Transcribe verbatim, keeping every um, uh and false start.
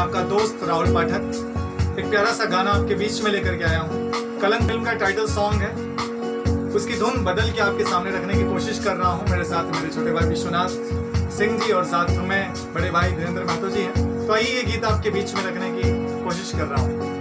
आपका दोस्त राहुल पाठक एक प्यारा सा गाना आपके बीच में लेकर के आया हूँ। कलंक फिल्म का टाइटल सॉन्ग है, उसकी धुन बदल के आपके सामने रखने की कोशिश कर रहा हूँ। मेरे साथ मेरे छोटे भाई विश्वनाथ सिंह जी और साथ में बड़े भाई धीरेन्द्र महतो जी हैं। तो आइए ये गीत आपके बीच में रखने की कोशिश कर रहा हूँ।